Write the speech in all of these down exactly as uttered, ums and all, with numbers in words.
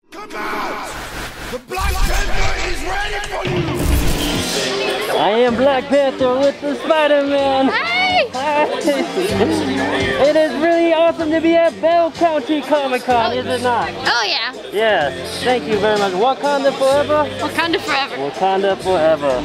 Come out! The Black Panther is ready for you! I am Black Panther with the Spider-Man! Hey! Hi. It is really awesome to be at Bell County Comic Con, is it not? Oh yeah. Yes, thank you very much. Wakanda forever? Wakanda forever. Wakanda forever.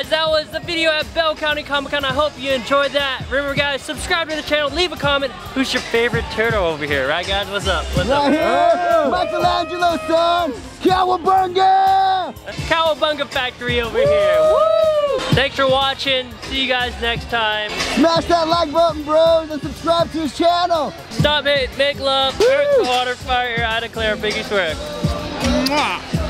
guys, that was the video at Bell County Comic Con. I hope you enjoyed that. Remember guys, subscribe to the channel, leave a comment. Who's your favorite turtle over here? Right guys, what's up? What's right up? here, Michelangelo, son! Cowabunga! Cowabunga Factory over here. Woo! Thanks for watching. See you guys next time. Smash that like button, bros, and subscribe to his channel. Stop, hate, make love, earth, water, fire. I declare, Biggie swear. Mwah.